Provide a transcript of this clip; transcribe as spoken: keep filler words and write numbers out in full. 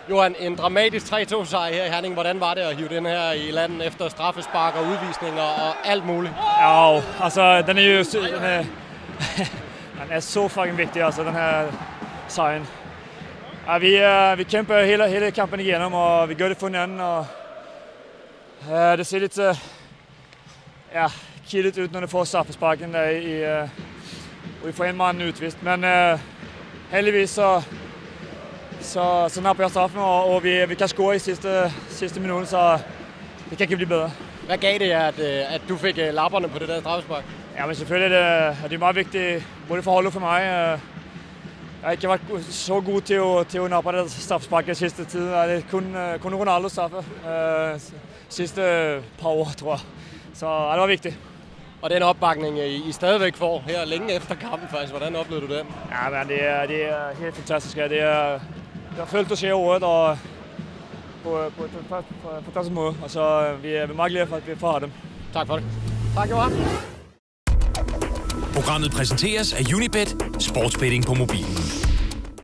Johan, en dramatisk tre to sejr her i Herning. Hvordan var det at hive den her i landet efter straffespark og udvisninger og alt muligt? Ja, altså den er jo den er, den er så fucking vigtig, altså den her sejren. Ja, vi, uh, vi kæmper hele, hele kampen igennem, og vi gør det for hinanden, og uh, det ser lidt uh, ja, kildet ud, når det får straffesparken der i, uh, og vi får en mand utvist. Men uh, heldigvis så Så, så napper jeg straffen, og, og vi, vi kan score i sidste, sidste minut, så det kan ikke blive bedre. Hvad gav det jer, at, at du fik lapperne på det der straffespark? Ja, men selvfølgelig er det, er det meget vigtigt, både for holdet og for mig. Jeg har ikke været så god til at, til at nappe det straffespark i sidste tid. Det er kun, kun Ronaldo straffe uh, sidste par år, tror jeg. Så ja, det var vigtigt. Og den opbakning, I, I stadigvæk får her længe efter kampen, faktisk. Hvordan oplevede du den? Ja, men det er, det er helt fantastisk. Det er, jeg har følt at se året og på, på, på, på en fantastisk måde, og så vi er meget glade for, at vi får dem. Tak for det. Tak, Johan. Programmet præsenteres af Unibet, sportsbetting på mobilen.